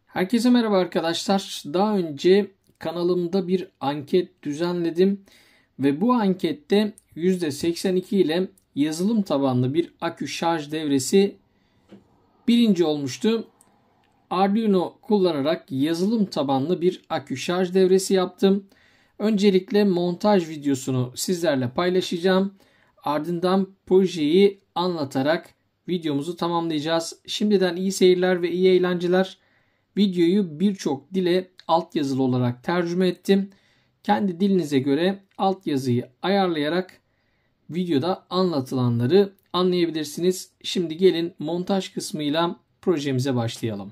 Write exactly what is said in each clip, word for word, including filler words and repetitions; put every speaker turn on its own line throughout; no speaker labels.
Herkese merhaba arkadaşlar. Daha önce kanalımda bir anket düzenledim ve bu ankette yüzde seksen iki ile yazılım tabanlı bir akü şarj devresi birinci olmuştu. Arduino kullanarak yazılım tabanlı bir akü şarj devresi yaptım. Öncelikle montaj videosunu sizlerle paylaşacağım. Ardından projeyi anlatarak videomuzu tamamlayacağız. Şimdiden iyi seyirler ve iyi eğlenceler. Videoyu birçok dile altyazılı olarak tercüme ettim. Kendi dilinize göre altyazıyı ayarlayarak videoda anlatılanları anlayabilirsiniz. Şimdi gelin montaj kısmıyla projemize başlayalım.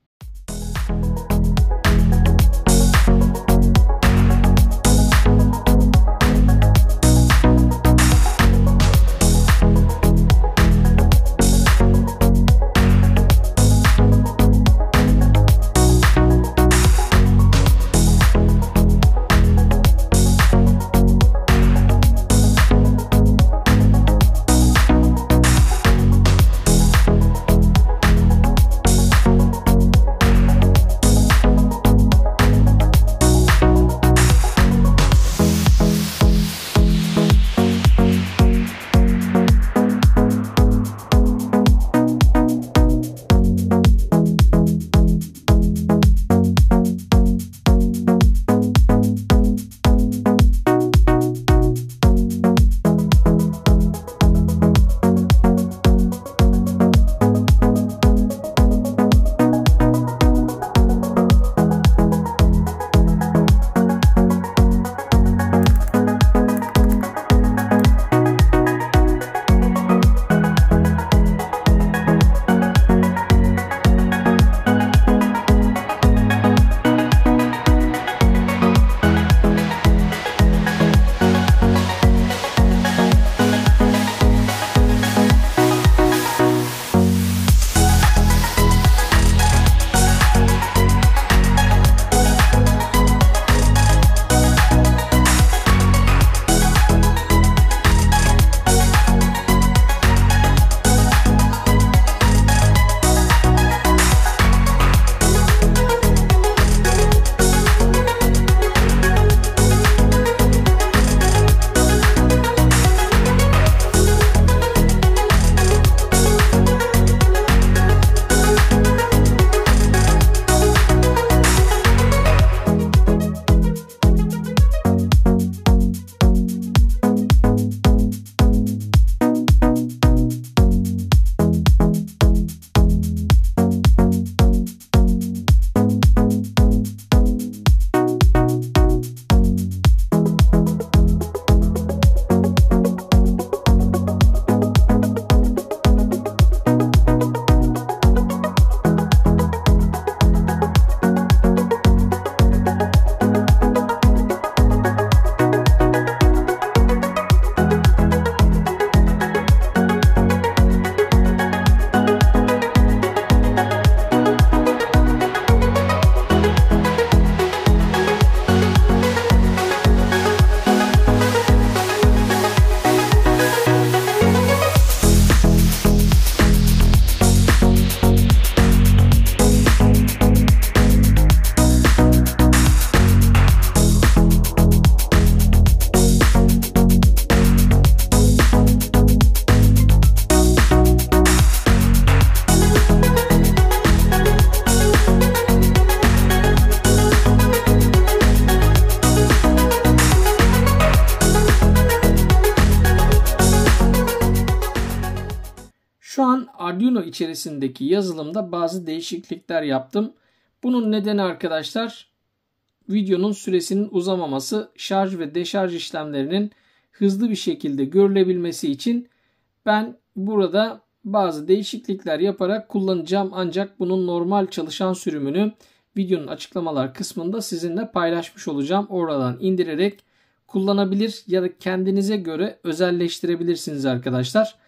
Şu an Arduino içerisindeki yazılımda bazı değişiklikler yaptım. Bunun nedeni arkadaşlar videonun süresinin uzamaması, şarj ve deşarj işlemlerinin hızlı bir şekilde görülebilmesi için ben burada bazı değişiklikler yaparak kullanacağım. Ancak bunun normal çalışan sürümünü videonun açıklamalar kısmında sizinle paylaşmış olacağım. Oradan indirerek kullanabilir ya da kendinize göre özelleştirebilirsiniz arkadaşlar.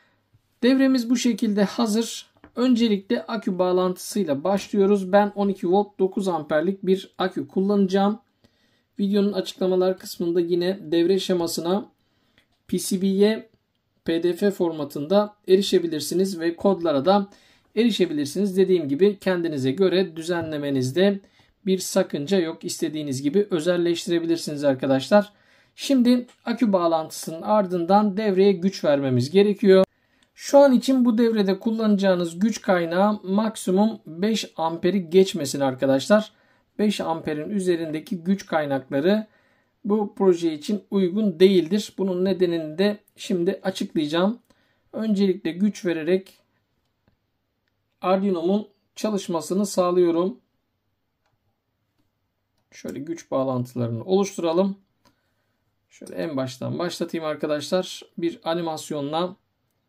Devremiz bu şekilde hazır. Öncelikle akü bağlantısıyla başlıyoruz. Ben on iki volt dokuz amperlik bir akü kullanacağım. Videonun açıklamalar kısmında yine devre şemasına P C B'ye P D F formatında erişebilirsiniz ve kodlara da erişebilirsiniz. Dediğim gibi kendinize göre düzenlemenizde bir sakınca yok. İstediğiniz gibi özelleştirebilirsiniz arkadaşlar. Şimdi akü bağlantısının ardından devreye güç vermemiz gerekiyor. Şu an için bu devrede kullanacağınız güç kaynağı maksimum beş amperi geçmesin arkadaşlar. beş amperin üzerindeki güç kaynakları bu proje için uygun değildir. Bunun nedenini de şimdi açıklayacağım. Öncelikle güç vererek Arduino'mun çalışmasını sağlıyorum. Şöyle güç bağlantılarını oluşturalım. Şöyle en baştan başlatayım arkadaşlar. Bir animasyonla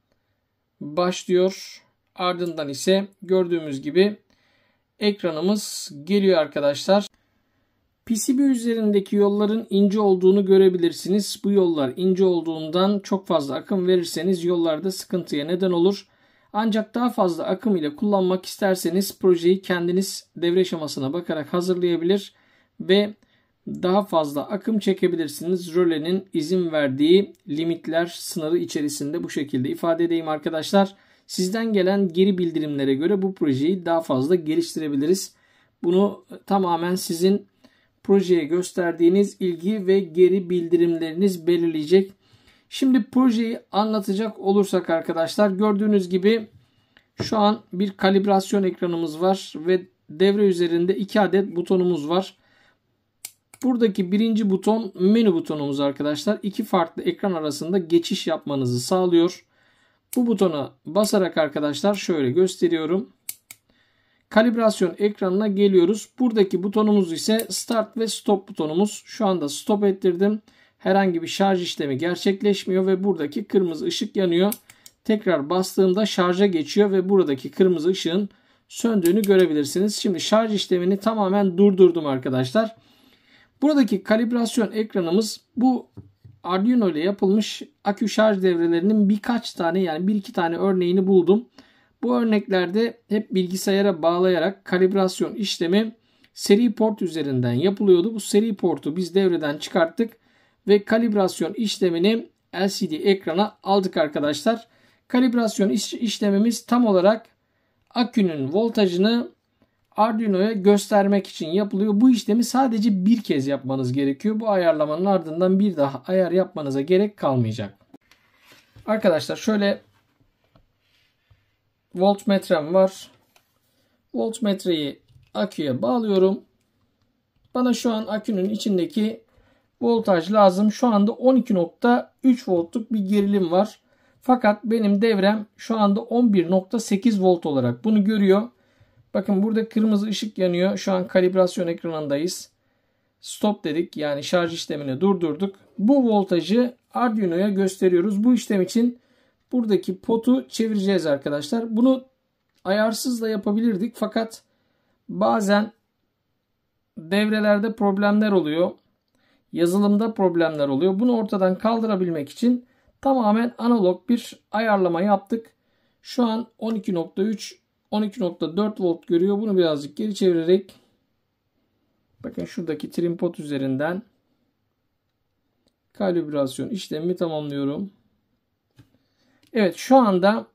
başlıyor. Ardından ise gördüğümüz gibi ekranımız geliyor arkadaşlar. P C B üzerindeki yolların ince olduğunu görebilirsiniz. Bu yollar ince olduğundan çok fazla akım verirseniz yollarda sıkıntıya neden olur. Ancak daha fazla akım ile kullanmak isterseniz projeyi kendiniz devre şemasına bakarak hazırlayabilir ve daha fazla akım çekebilirsiniz. Rölenin izin verdiği limitler sınırı içerisinde bu şekilde ifade edeyim arkadaşlar. Sizden gelen geri bildirimlere göre bu projeyi daha fazla geliştirebiliriz. Bunu tamamen sizin projeye gösterdiğiniz ilgi ve geri bildirimleriniz belirleyecek. Şimdi projeyi anlatacak olursak arkadaşlar, gördüğünüz gibi şu an bir kalibrasyon ekranımız var ve devre üzerinde iki adet butonumuz var. Buradaki birinci buton menü butonumuz arkadaşlar. İki farklı ekran arasında geçiş yapmanızı sağlıyor. Bu butona basarak arkadaşlar şöyle gösteriyorum. Kalibrasyon ekranına geliyoruz. Buradaki butonumuz ise start ve stop butonumuz. Şu anda stop ettirdim. Herhangi bir şarj işlemi gerçekleşmiyor ve buradaki kırmızı ışık yanıyor. Tekrar bastığımda şarja geçiyor ve buradaki kırmızı ışığın söndüğünü görebilirsiniz. Şimdi şarj işlemini tamamen durdurdum arkadaşlar. Buradaki kalibrasyon ekranımız bu Arduino ile yapılmış akü şarj devrelerinin birkaç tane, yani bir iki tane örneğini buldum. Bu örneklerde hep bilgisayara bağlayarak kalibrasyon işlemi seri port üzerinden yapılıyordu. Bu seri portu biz devreden çıkarttık ve kalibrasyon işlemini L C D ekrana aldık arkadaşlar. Kalibrasyon iş, işlemimiz tam olarak akünün voltajını Arduino'ya göstermek için yapılıyor. Bu işlemi sadece bir kez yapmanız gerekiyor. Bu ayarlamanın ardından bir daha ayar yapmanıza gerek kalmayacak. Arkadaşlar şöyle voltmetrem var. Voltmetreyi aküye bağlıyorum. Bana şu an akünün içindeki voltaj lazım. Şu anda on iki nokta üç voltluk bir gerilim var. Fakat benim devrem şu anda on bir nokta sekiz volt olarak bunu görüyor. Bakın burada kırmızı ışık yanıyor. Şu an kalibrasyon ekranındayız. Stop dedik. Yani şarj işlemini durdurduk. Bu voltajı Arduino'ya gösteriyoruz. Bu işlem için buradaki potu çevireceğiz arkadaşlar. Bunu ayarsız da yapabilirdik. Fakat bazen devrelerde problemler oluyor. Yazılımda problemler oluyor. Bunu ortadan kaldırabilmek için tamamen analog bir ayarlama yaptık. Şu an on iki nokta üç on iki nokta dört volt görüyor. Bunu birazcık geri çevirerek bakın şuradaki trim pot üzerinden kalibrasyon işlemimi tamamlıyorum. Evet, şu anda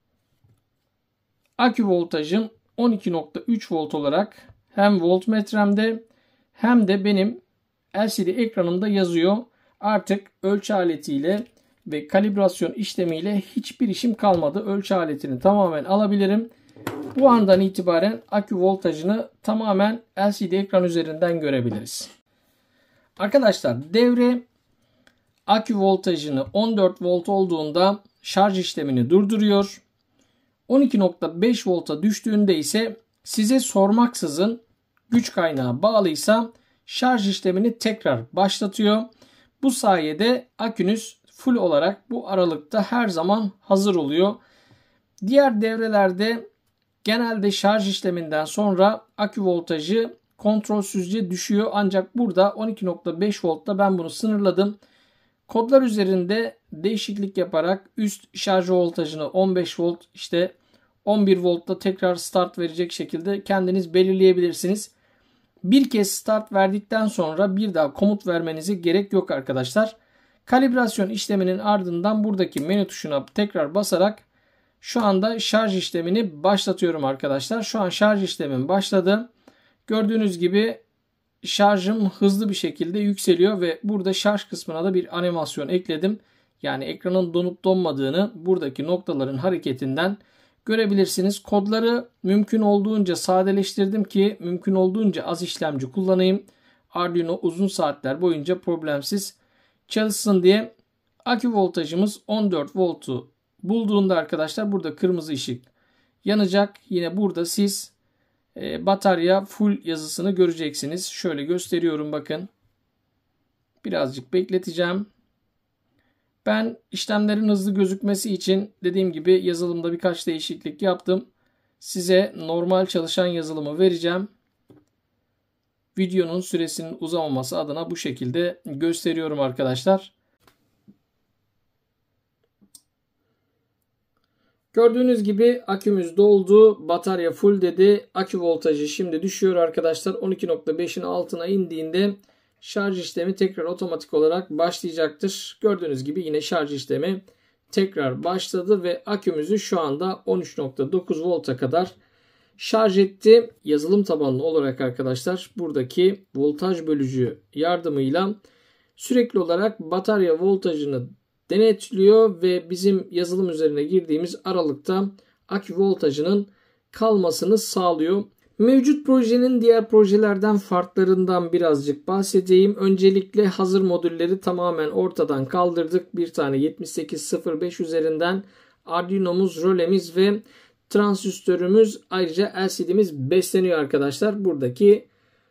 akü voltajım on iki nokta üç volt olarak hem voltmetremde hem de benim L C D ekranımda yazıyor. Artık ölçü aletiyle ve kalibrasyon işlemiyle hiçbir işim kalmadı. Ölçü aletini tamamen alabilirim. Bu andan itibaren akü voltajını tamamen L C D ekran üzerinden görebiliriz. Arkadaşlar devre akü voltajını on dört volt olduğunda şarj işlemini durduruyor. on iki nokta beş volta düştüğünde ise size sormaksızın güç kaynağı bağlıysa şarj işlemini tekrar başlatıyor. Bu sayede akünüz full olarak bu aralıkta her zaman hazır oluyor. Diğer devrelerde genelde şarj işleminden sonra akü voltajı kontrolsüzce düşüyor. Ancak burada on iki nokta beş voltta ben bunu sınırladım. Kodlar üzerinde değişiklik yaparak üst şarj voltajını on beş volt, işte on bir voltta tekrar start verecek şekilde kendiniz belirleyebilirsiniz. Bir kez start verdikten sonra bir daha komut vermenize gerek yok arkadaşlar. Kalibrasyon işleminin ardından buradaki menü tuşuna tekrar basarak Şu anda şarj işlemini başlatıyorum arkadaşlar. Şu an şarj işlemim başladı. Gördüğünüz gibi şarjım hızlı bir şekilde yükseliyor ve burada şarj kısmına da bir animasyon ekledim. Yani ekranın donup donmadığını buradaki noktaların hareketinden görebilirsiniz. Kodları mümkün olduğunca sadeleştirdim ki mümkün olduğunca az işlemci kullanayım. Arduino uzun saatler boyunca problemsiz çalışsın diye. Akü voltajımız on dört voltu bulduğunda arkadaşlar burada kırmızı ışık yanacak. Yine burada siz e, batarya full yazısını göreceksiniz. Şöyle gösteriyorum, bakın. Birazcık bekleteceğim. Ben işlemlerin hızlı gözükmesi için dediğim gibi yazılımda birkaç değişiklik yaptım. Size normal çalışan yazılımı vereceğim. Videonun süresinin uzamaması adına bu şekilde gösteriyorum arkadaşlar. Gördüğünüz gibi akümüz doldu. Batarya full dedi. Akü voltajı şimdi düşüyor arkadaşlar. on iki nokta beşin altına indiğinde şarj işlemi tekrar otomatik olarak başlayacaktır. Gördüğünüz gibi yine şarj işlemi tekrar başladı ve akümüzü şu anda on üç nokta dokuz volta kadar şarj etti. Yazılım tabanlı olarak arkadaşlar buradaki voltaj bölücü yardımıyla sürekli olarak batarya voltajını denetliyor ve bizim yazılım üzerine girdiğimiz aralıkta akü voltajının kalmasını sağlıyor. Mevcut projenin diğer projelerden farklarından birazcık bahsedeyim. Öncelikle hazır modülleri tamamen ortadan kaldırdık. Bir tane yetmiş sekiz sıfır beş üzerinden Arduino'muz, rölemiz ve transistörümüz, ayrıca L C D'miz besleniyor arkadaşlar. Buradaki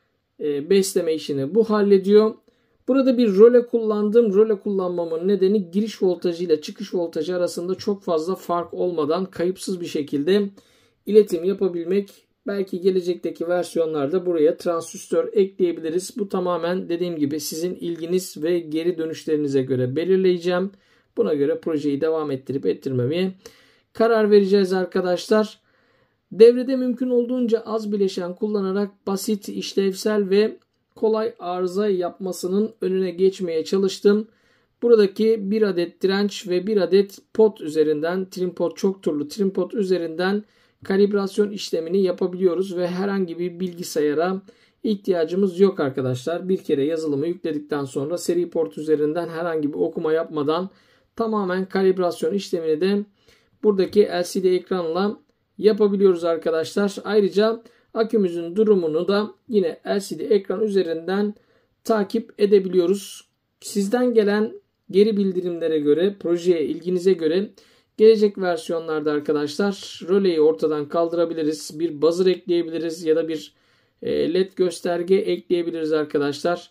e, besleme işini bu hallediyor. Burada bir röle kullandım. Röle kullanmamın nedeni giriş voltajı ile çıkış voltajı arasında çok fazla fark olmadan kayıpsız bir şekilde iletim yapabilmek. Belki gelecekteki versiyonlarda buraya transistör ekleyebiliriz. Bu tamamen dediğim gibi sizin ilginiz ve geri dönüşlerinize göre belirleyeceğim. Buna göre projeyi devam ettirip ettirmemeye karar vereceğiz arkadaşlar. Devrede mümkün olduğunca az bileşen kullanarak basit, işlevsel ve kolay arıza yapmasının önüne geçmeye çalıştım. Buradaki bir adet direnç ve bir adet pot üzerinden, trim pot, çok turlu trim pot üzerinden kalibrasyon işlemini yapabiliyoruz ve herhangi bir bilgisayara ihtiyacımız yok arkadaşlar. Bir kere yazılımı yükledikten sonra seri port üzerinden herhangi bir okuma yapmadan tamamen kalibrasyon işlemini de buradaki L C D ekranla yapabiliyoruz arkadaşlar. Ayrıca akümüzün durumunu da yine L C D ekran üzerinden takip edebiliyoruz. Sizden gelen geri bildirimlere göre, projeye ilginize göre gelecek versiyonlarda arkadaşlar röleyi ortadan kaldırabiliriz. Bir buzzer ekleyebiliriz ya da bir led gösterge ekleyebiliriz arkadaşlar.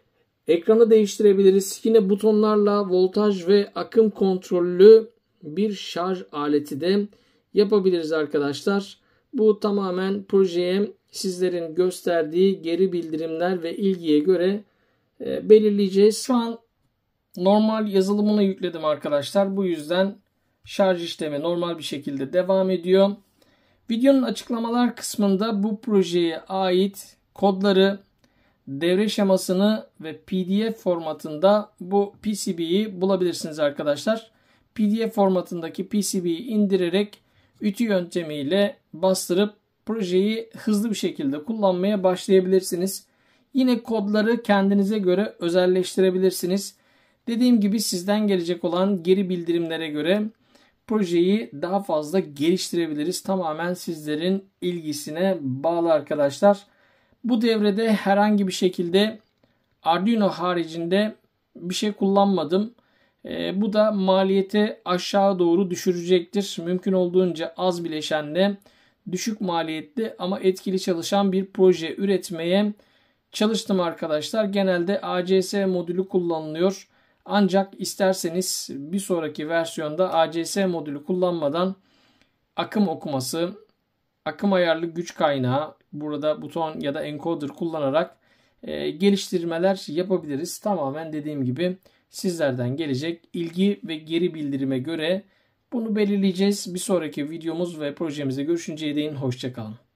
Ekranı değiştirebiliriz. Yine butonlarla voltaj ve akım kontrollü bir şarj aleti de yapabiliriz arkadaşlar. Bu tamamen projeye sizlerin gösterdiği geri bildirimler ve ilgiye göre e, belirleyeceğiz. Şu an normal yazılımını yükledim arkadaşlar. Bu yüzden şarj işlemi normal bir şekilde devam ediyor. Videonun açıklamalar kısmında bu projeye ait kodları, devre şemasını ve P D F formatında bu P C B'yi bulabilirsiniz arkadaşlar. P D F formatındaki P C B'yi indirerek ütü yöntemiyle bastırıp projeyi hızlı bir şekilde kullanmaya başlayabilirsiniz. Yine kodları kendinize göre özelleştirebilirsiniz. Dediğim gibi sizden gelecek olan geri bildirimlere göre projeyi daha fazla geliştirebiliriz. Tamamen sizlerin ilgisine bağlı arkadaşlar. Bu devrede herhangi bir şekilde Arduino haricinde bir şey kullanmadım. E, bu da maliyeti aşağı doğru düşürecektir. Mümkün olduğunca az bileşenle düşük maliyetli ama etkili çalışan bir proje üretmeye çalıştım arkadaşlar. Genelde A C S modülü kullanılıyor. Ancak isterseniz bir sonraki versiyonda A C S modülü kullanmadan akım okuması, akım ayarlı güç kaynağı, burada buton ya da encoder kullanarak e, geliştirmeler yapabiliriz. Tamamen dediğim gibi sizlerden gelecek ilgi ve geri bildirime göre bunu belirleyeceğiz. Bir sonraki videomuz ve projemizde görüşünceye değin hoşça kalın.